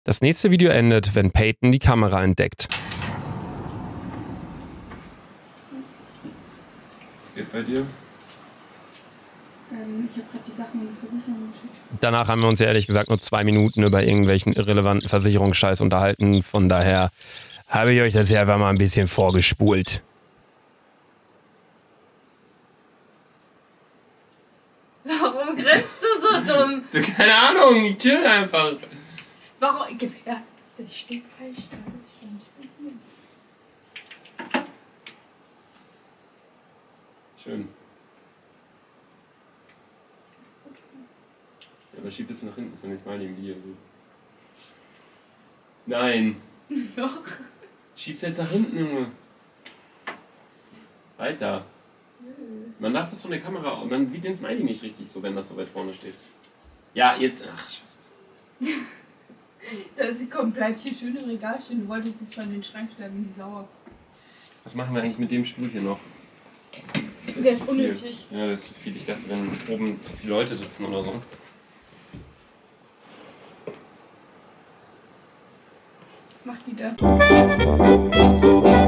Das nächste Video endet, wenn Peyton die Kamera entdeckt. Was geht bei dir? Ich habe gerade die Sachen in die Versicherung geschickt. Danach haben wir uns ja ehrlich gesagt nur 2 Minuten über irgendwelchen irrelevanten Versicherungsscheiß unterhalten. Von daher habe ich euch das ja einfach mal ein bisschen vorgespult. Warum grinst du so dumm? Keine Ahnung, ich chill einfach. Warum? Gib her. Das steht falsch da. Das stimmt. Schön. Ja, aber schieb es nach hinten, ist dann jetzt mal im Video so. Nein. Doch. Schieb's jetzt nach hinten, Junge. Weiter. Man darf das von der Kamera und man sieht den Smiley nicht richtig so, wenn das so weit vorne steht. Ja, jetzt. Ach, scheiße. Komm, bleib hier schön im Regal stehen. Du wolltest das schon in den Schrank stellen, die sauer. Was machen wir eigentlich mit dem Stuhl hier noch? Der ist unnötig. Ja, das ist zu viel. Ich dachte, wenn oben zu viele Leute sitzen oder so. Was macht die da?